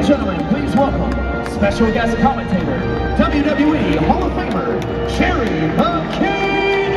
gentlemen, please welcome special guest commentator, WWE Hall of Famer, Cherry the King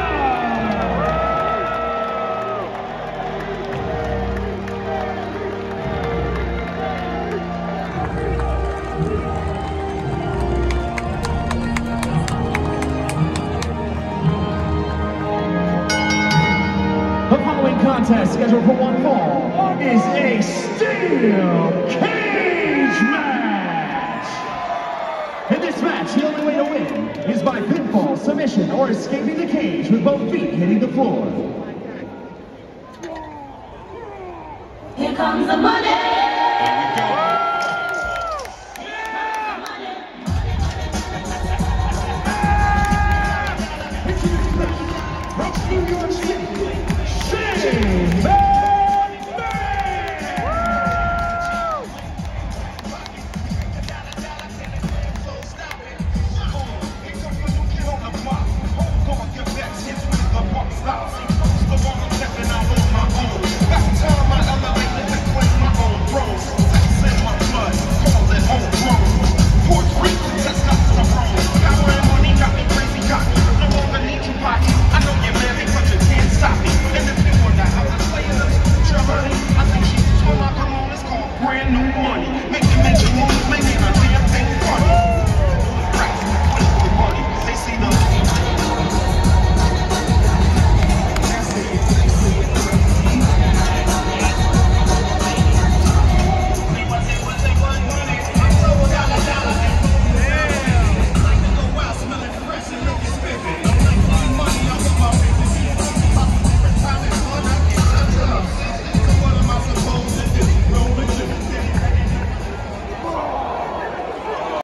The following contest, scheduled for one fall, is a steel cage match. In this match, the only way to win is by pinfall, submission, or escaping the cage with both feet hitting the floor. Here comes the money!